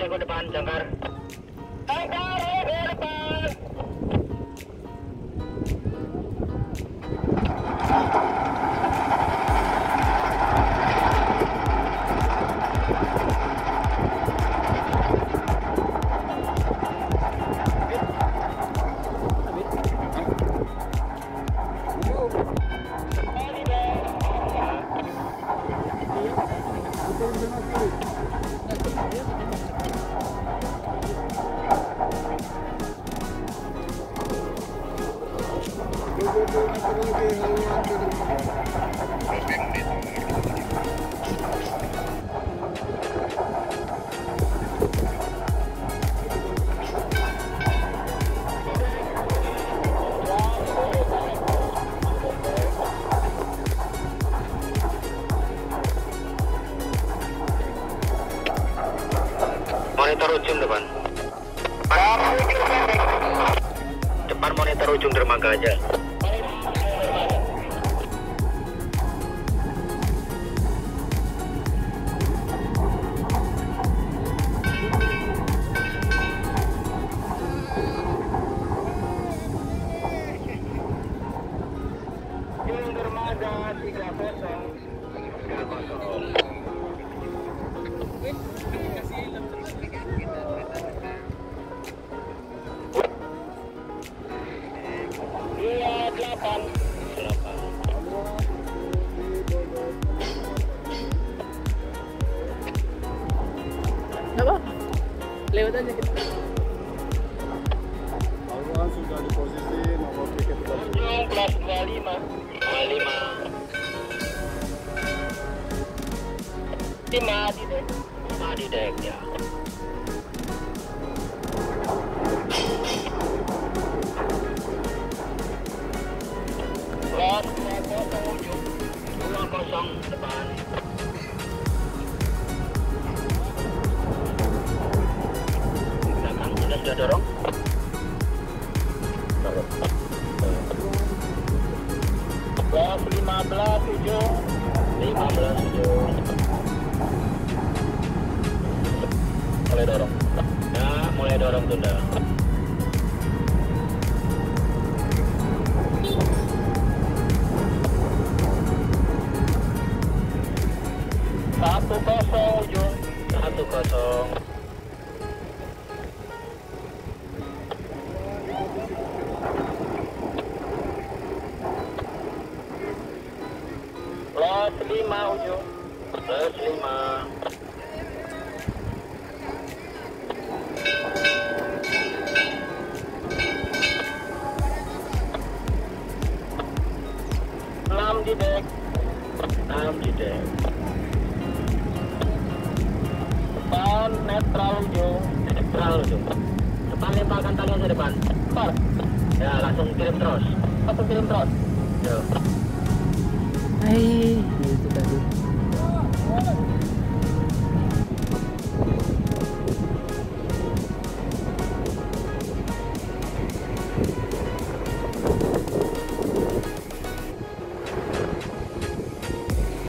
ke depan, jangkar. Jangkar, ke depan. Monitor ujung depan. Depan monitor ujung dermaga aja. Ujung dermaga 30. Apa? Lewat aja kita. Awan sudah di posisi nomor tiket Ujung plus 25. 5 di dek. 5 di dek ya. Plus 20 ujung. 20 depan. Belakang sudah dorong. Plus 15 ujung. 15 ujung. Mulai dorong. Ya, mulai dorong tunda. Satu kosong ujung. 1-0. Plus 5 ujung. Plus 5. Di dek 6 di dek depan netral ujung depan lemparkan tali aja depan ya langsung kirim terus yuk. Hai, itu tadi.